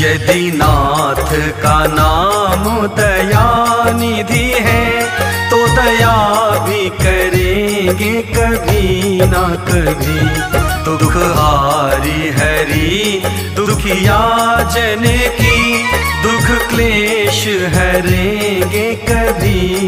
यदि नाथ का नाम दया निधि है तो दया भी करेंगे कभी ना कभी। दुख हारी हरि दुखिया जन की, दुख क्लेश हरेंगे कभी।